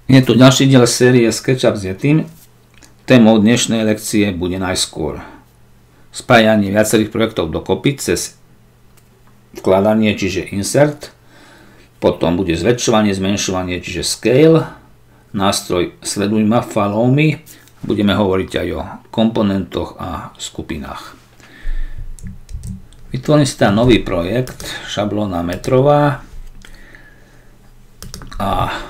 Je tu ďalší diel série SketchUp s Yetim. Témou dnešnej lekcie bude najskôr spájanie viacerých projektov dokopy cez vkladanie, čiže insert. Potom bude zväčšovanie, zmenšovanie, čiže scale. Nástroj sleduj ma, follow me. Budeme hovoriť aj o komponentoch a skupinách. Vytvorím si tam nový projekt, šablóna metrová. A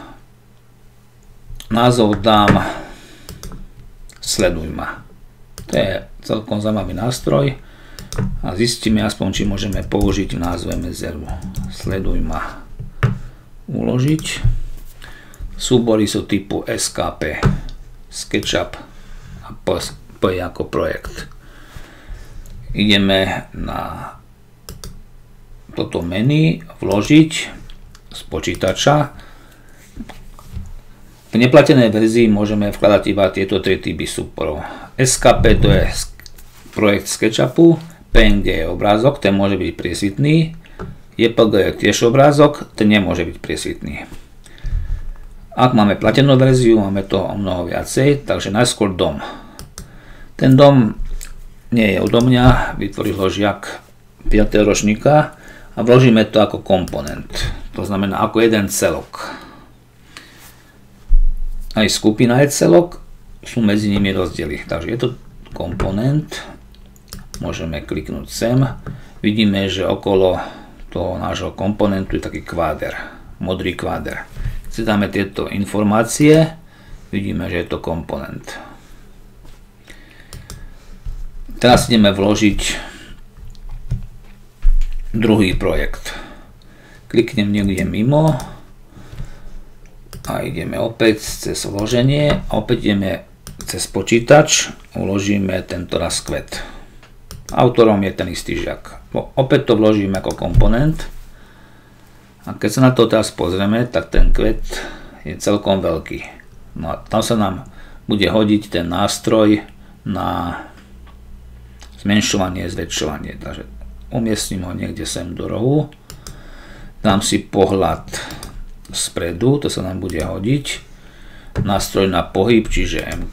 názov dám sleduj ma. To je celkom zaujímavý nástroj a zistíme aspoň, či môžeme použiť v názve medzeru. Sleduj ma. Uložiť. Súbory sú typu SKP, SketchUp a P ako projekt. Ideme na toto menu, vložiť z počítača. V neplatenej verzii môžeme vkladať iba tieto tri typy súborov. SKP to je projekt SketchUpu, PNG je obrázok, ten môže byť priesvitný, JPG je tiež obrázok, ten nemôže byť priesvitný. Ak máme platenú verziu, máme to o mnoho viacej, takže najskôr dom. Ten dom nie je odo mňa, vytvoril ho žiak 5. ročníka a vložíme to ako komponent, to znamená ako jeden celok. Aj skupina je celok, sú medzi nimi rozdiely. Takže je to komponent, môžeme kliknúť sem, vidíme, že okolo toho nášho komponentu je taký kváder, modrý kváder. Keď dáme tieto informácie, vidíme, že je to komponent. Teraz ideme vložiť druhý projekt. Kliknem niekde mimo a ideme opäť cez vloženie a opäť ideme cez počítač, uložíme tento raz kvet. Autorom je ten istý žiak. Opäť to vložíme ako komponent a keď sa na to teraz pozrieme, tak ten kvet je celkom veľký. No a tam sa nám bude hodiť ten nástroj na zmenšovanie, zväčšovanie. Takže umiestním ho niekde sem do rohu, dám si pohľad spredu, to sa nám bude hodiť. Nástroj na pohyb, čiže M.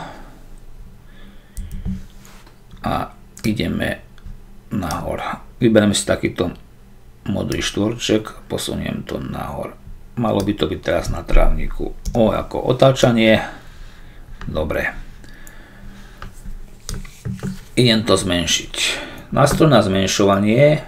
A ideme nahor. Vyberiem si takýto modrý štvorček, posuniem to nahor. Malo by to byť teraz na trávniku. O ako otáčanie. Dobre. Idem to zmenšiť. Nástroj na zmenšovanie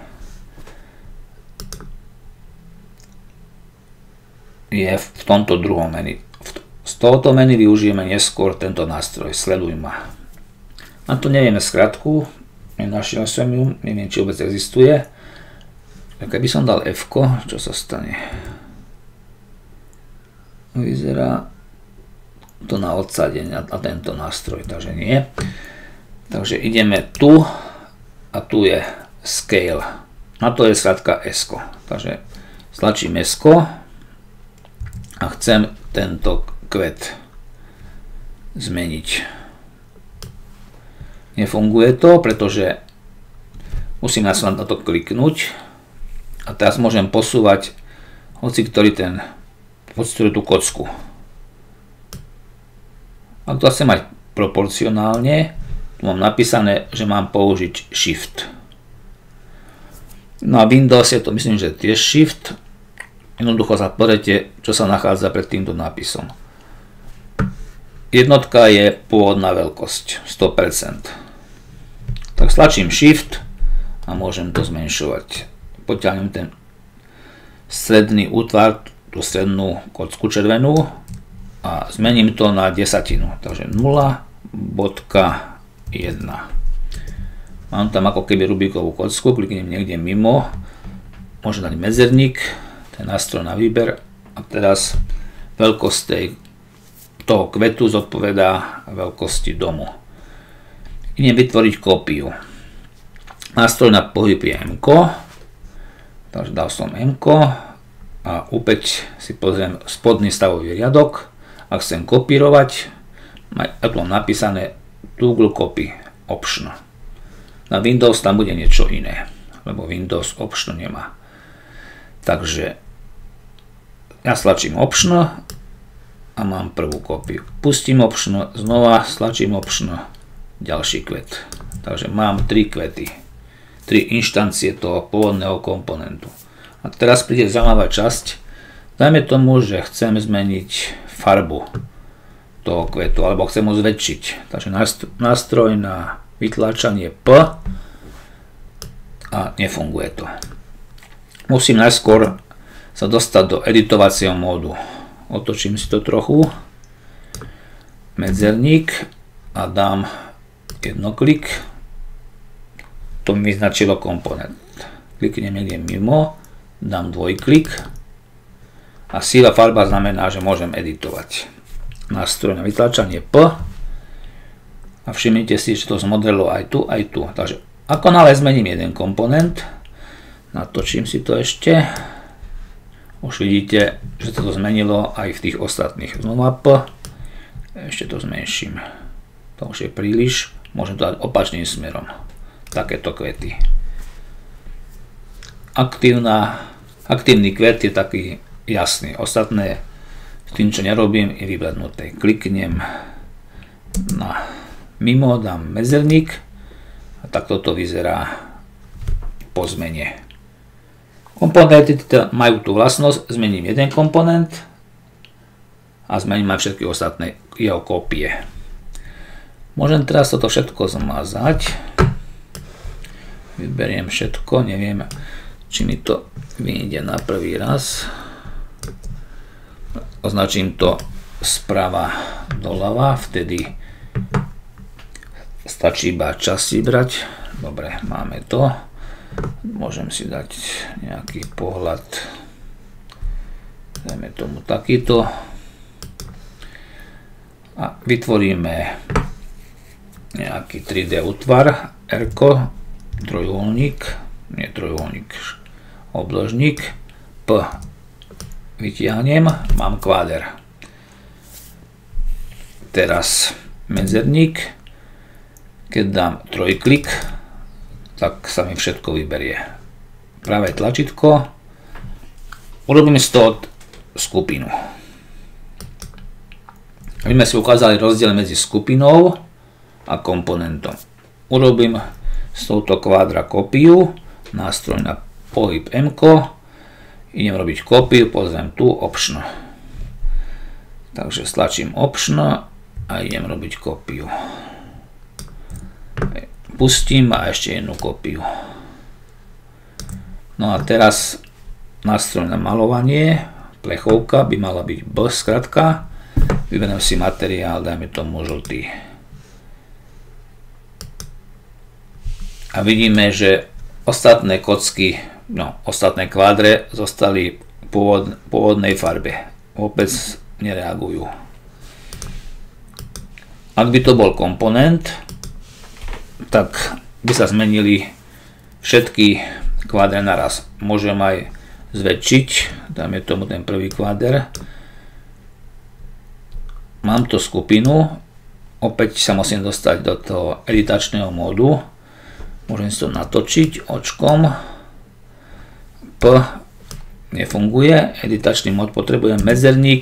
je v tomto druhom menu. Z tohoto menu využijeme neskôr tento nástroj, sleduj ma. Na to nevieme skratku, nenašiel som ju, neviem, či vôbec existuje. Keby som dal F, čo sa stane? Vyzerá to na odsadenie na tento nástroj, takže nie. Takže ideme tu a tu je scale. Na to je skratka S. Takže stlačím S a chcem tento kvet zmeniť. Nefunguje to, pretože musím na to kliknúť a teraz môžem posúvať hoci ktorý tú kocku. Ak to chcem mať proporcionálne, tu mám napísané, že mám použiť Shift. No a Windows je to, myslím, že tiež Shift. Jednoducho sa pozrite, čo sa nachádza pred týmto nápisom. Jednotka je pôvodná veľkosť, 100%. Tak stlačím Shift a môžem to zmenšovať. Potiahnem ten stredný útvar, tú strednú kocku červenú a zmením to na desatinu. Takže 0,1. Mám tam ako keby Rubikovú kocku, kliknem niekde mimo, môžem dať medzerník, ten nástroj na výber a teraz veľkosť toho kvetu zodpovedá veľkosti domu. Idem vytvoriť kópiu. Nástroj na pohyb je M, takže dal som M a opäť si pozriem spodný stavový riadok a chcem kopírovať, ako mám napísané Toggle Copy Option. Na Windows tam bude niečo iné, lebo Windows Option nemá. Takže ja stlačím Option a mám prvú kópiu. Pustím option, znova stlačím option, ďalší kvet. Takže mám 3 kvety, 3 inštancie toho pôvodného komponentu. A teraz príde zaujímavá časť. Dajme tomu, že chcem zmeniť farbu toho kvetu, alebo chcem ho zväčšiť. Takže nástroj na vytlačanie P a nefunguje to. Musím najskôr sa dostať do editovacieho módu. Otočím si to trochu, medzerník a dám jednoklik. To mi vyznačilo komponent. Kliknem niekde mimo, dám dvojklik a sila farba znamená, že môžem editovať. Nástroj na vytlačanie P a všimnite si, že to zmodelilo aj tu, aj tu. Takže ako náhle zmením jeden komponent, natočím si to ešte, už vidíte, že to zmenilo aj v tých ostatných. Znova P, ešte to zmenším. To už je príliš, môžem to dať opačným smerom. Takéto kvety. Aktívny kvet je taký jasný. Ostatné s tým, čo nerobím, je vyblednuté. Kliknem na mimo, dám medzerník a takto to vyzerá po zmene. Komponenty majú tú vlastnosť, zmením jeden komponent a zmením aj všetky ostatné jeho kópie. Môžem teraz toto všetko zmazať. Vyberiem všetko, neviem, či mi to vyjde na prvý raz. Označím to sprava doľava, vtedy stačí iba čas vybrať. Dobre, máme to. Môžem si dať nejaký pohľad, dajme tomu takýto a vytvoríme nejaký 3D útvar, R-ko, trojuholník, nie trojuholník, obložník, P vytiahnem, mám kváder. Teraz medzerník, keď dám trojklik, tak sa mi všetko vyberie. Pravé tlačítko, urobím z toho skupinu. My sme si ukázali rozdiel medzi skupinou a komponentom. Urobím z touto kvádra kópiu, nástroj na pohyb M-ko, idem robiť kópiu, pozriem tu option. Takže stlačím option a idem robiť kópiu. Pustím a ešte jednu kópiu. No a teraz nástroj na malovanie, plechovka by mala byť B skratka. Vyberiem si materiál, dajme tomu žltý. A vidíme, že ostatné kocky, ostatné kvádre zostali v pôvodnej farbe. Vôbec nereagujú. Ak by to bol komponent, tak by sa zmenili všetky kvádre naraz. Môžem aj zväčšiť, dáme tomu ten prvý kváder. Mám tu skupinu, opäť sa musím dostať do toho editačného módu. Môžem si to natočiť očkom. P nefunguje, editačný mód potrebujem medzerník.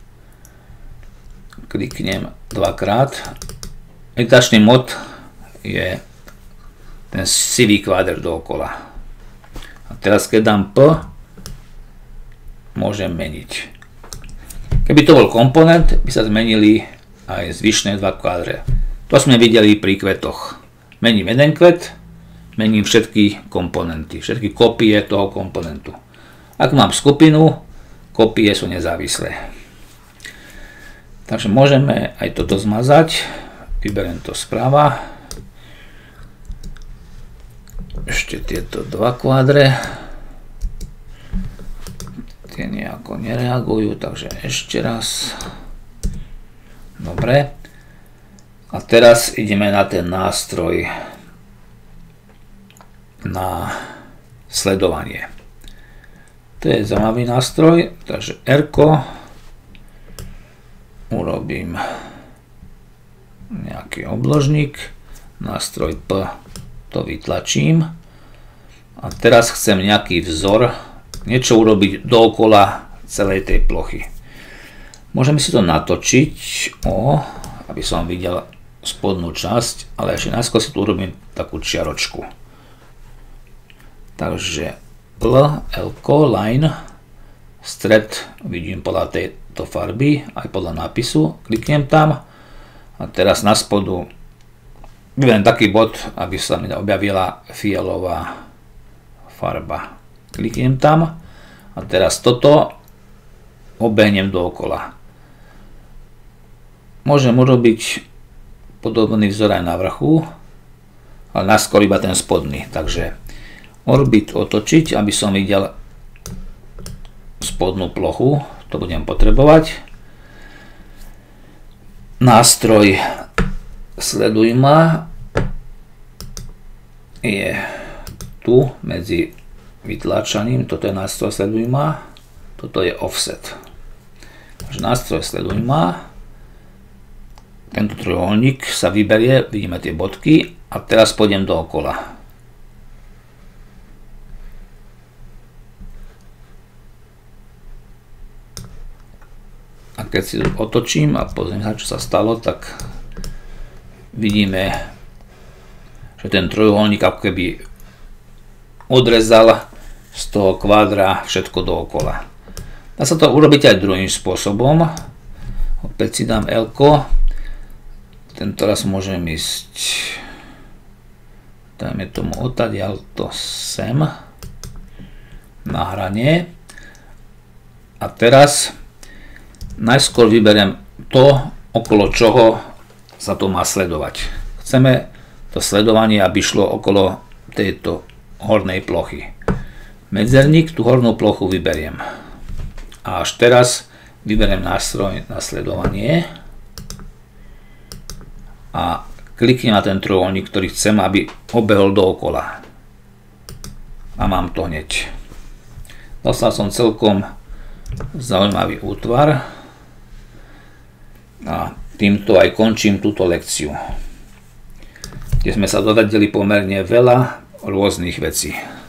Kliknem dvakrát. Editačný mód je ten sivý kváder dookola. A teraz keď dám P, môžem meniť. Keby to bol komponent, by sa zmenili aj zvyšné dva kvádre. To sme videli pri kvetoch. Mením jeden kvet, mením všetky komponenty, všetky kópie toho komponentu. Ak mám skupinu, kópie sú nezávislé. Takže môžeme aj toto zmazať. Vyberiem to správa. Ešte tieto dva kvádre. Tie nejako nereagujú, takže ešte raz. Dobre. A teraz ideme na ten nástroj na sledovanie. To je zaujímavý nástroj, takže R-ko. Urobím nejaký obložník. Nástroj P to vytlačím. A teraz chcem nejaký vzor, niečo urobiť dookola celej tej plochy. Môžeme si to natočiť, aby som videl spodnú časť, ale ešte najskôr si tu urobím takú čiaročku. Takže line, stred vidím podľa tejto farby, aj podľa nápisu, kliknem tam a teraz na spodu vyberiem taký bod, aby sa mi objavila fialová farba. Kliknem tam a teraz toto obehnem dookola. Môžem urobiť podobný vzor aj na vrchu, ale naskôr iba ten spodný. Takže orbit otočiť, aby som videl spodnú plochu, to budem potrebovať. Nástroj sleduj ma je tu medzi vytláčaním, toto je nástroj sleduj ma, toto je offset. Takže nástroj sleduj ma, tento trojuholník sa vyberie, vidíme tie bodky a teraz pôjdem dookola. A keď si otočím a pozriem sa, čo sa stalo, tak vidíme, že ten trojuholník ako keby odrezal z toho kvádra všetko dookola. Dá sa to urobiť aj druhým spôsobom. Opäť si dám L-ko. Tento raz môžem ísť, dajme tomu odtiaľ to sem na hranie. A teraz najskôr vyberiem to, okolo čoho sa to má sledovať. Chceme to sledovanie, aby šlo okolo tejto hornej plochy. Medzerník, tú hornú plochu vyberiem. A až teraz vyberiem nástroj na sledovanie a kliknem na ten trojuholník, ktorý chcem, aby obehol dookola. A mám to hneď. Dostal som celkom zaujímavý útvar a týmto aj končím túto lekciu, kde sme sa dozvedeli pomerne veľa rôznych vecí.